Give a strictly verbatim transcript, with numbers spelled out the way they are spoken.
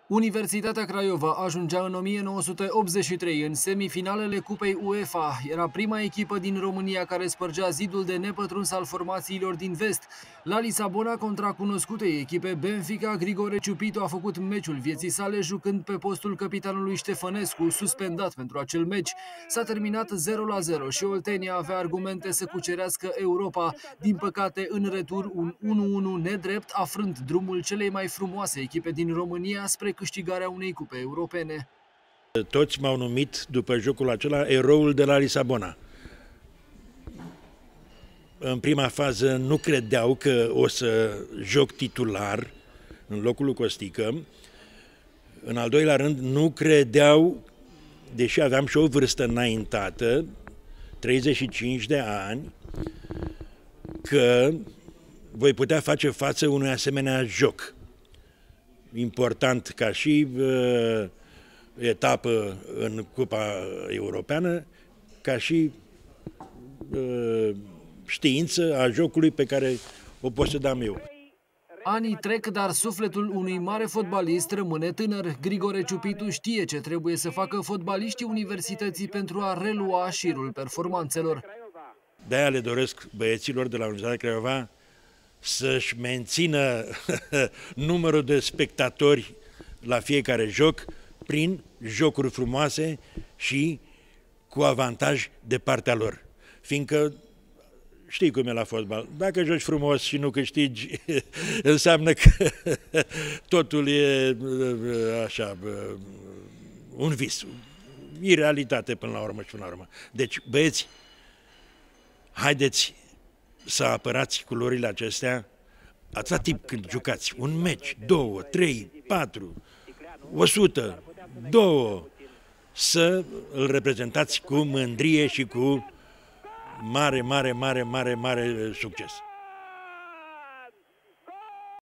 Universitatea Craiova ajungea în o mie nouă sute optzeci și trei în semifinalele Cupei UEFA. Era prima echipă din România care spărgea zidul de nepătruns al formațiilor din vest. La Lisabona, contra cunoscutei echipe Benfica, Grigore Ciupitu a făcut meciul vieții sale jucând pe postul capitanului Ștefănescu, suspendat pentru acel meci. S-a terminat zero la zero și Oltenia avea argumente să cucerească Europa. Din păcate, în retur, un unu unu nedrept, afrând drumul celei mai frumoase echipe din România spre câștigarea unei cupe europene. Toți m-au numit, după jocul acela, eroul de la Lisabona. În prima fază nu credeau că o să joc titular în locul lui Costică. În al doilea rând, nu credeau, deși aveam și o vârstă înaintată, treizeci și cinci de ani, că voi putea face față unui asemenea joc. Important ca și uh, etapă în Cupa Europeană, ca și uh, știință a jocului pe care o posedam eu. Anii trec, dar sufletul unui mare fotbalist rămâne tânăr. Grigore Ciupitu știe ce trebuie să facă fotbaliștii universității pentru a relua șirul performanțelor. De-aia le doresc băieților de la Universitatea Craiova să-și mențină numărul de spectatori la fiecare joc prin jocuri frumoase și cu avantaj de partea lor. Fiindcă știi cum e la fotbal, dacă joci frumos și nu câștigi, înseamnă că totul e așa, un vis, irealitate până la urmă și până la urmă. Deci, băieți, haideți să apărați culorile acestea atâta timp când jucați un meci, două, trei, patru, o sută, două, să îl reprezentați cu mândrie și cu mare, mare, mare, mare, mare succes.